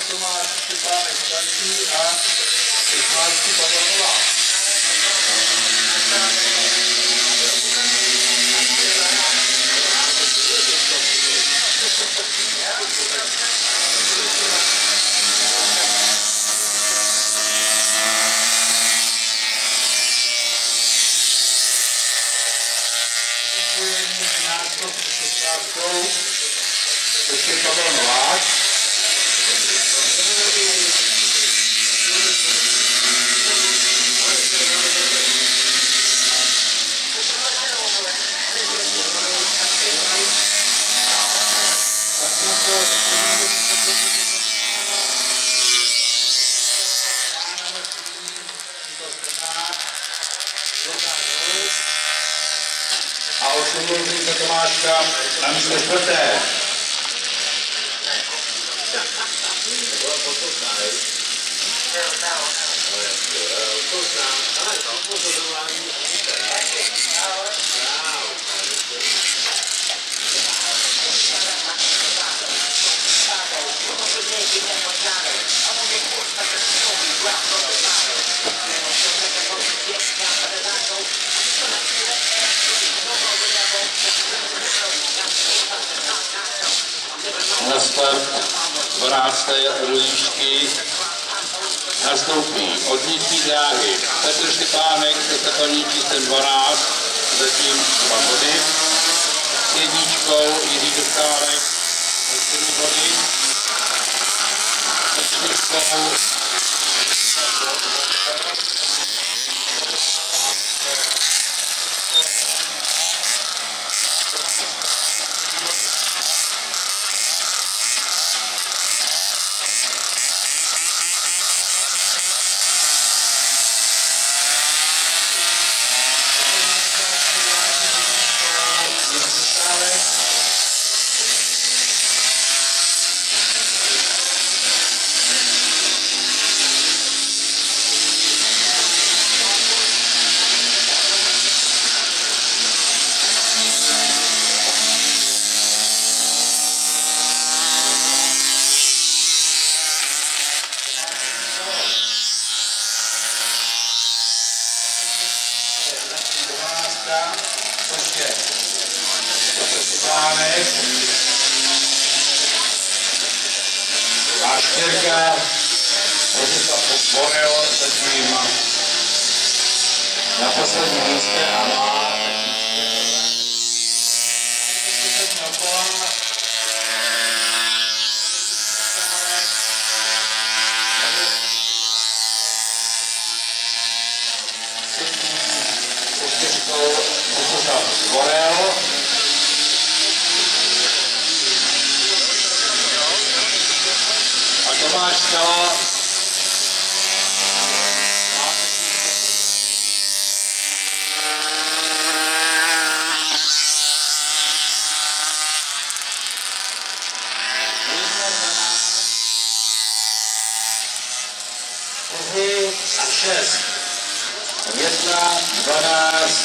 Tomáš Štěpánek starší a 16 Pavel Novák. Ještě Pavel Novák. A osmdlouží se Tomáška na místo čtvrté. Na start 12. rulíčky nastoupí od nízké dráhy Petr Štěpánek se startovním číslem 12, zatím 2 body. S jedničkou Jiří Dostálek se 4 body. S 4. Což je Štěpánek a čtyřka Borel zatím na posledním místě a má Borel. A Tomáš Skala a 6. 1, 12,